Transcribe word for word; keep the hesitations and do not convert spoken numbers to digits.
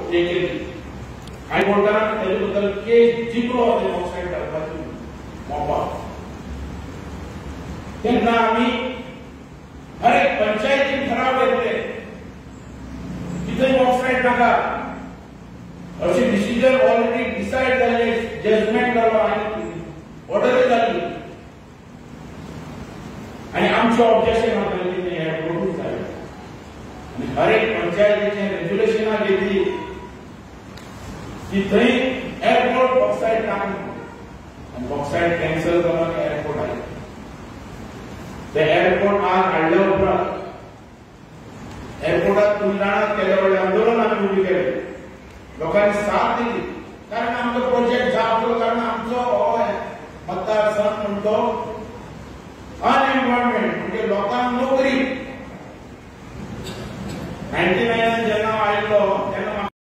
हे केली हायकोर्टान तेजे बद्दल केस जिखलो ते बॉक्साईट घालपाची मोपा तेन्ना आमी हर एक पंचायतीन ठराव घेतले की थंय बॉक्साईट नाका अशें डिसिजन ऑलरेडी डिसायड जाल्ले जजमेंट जालो आनी ऑर्डर जाल्ली आनी आमचें ऑब्जेक्शन आपल्याली तें एअरपोर्टूच जालें आनी हर एक पंचायतीचें रेजुलेशनां घेतली की थंय एअरपोर्ट बॉक्साईट नाका आनी बॉक्साईट कॅन्सल जालो आनी एअरपोर्ट आयलें ते एअरपोर्ट आज हाडल्या उपरांत एअरपोर्टात तुमी जाणात केल्या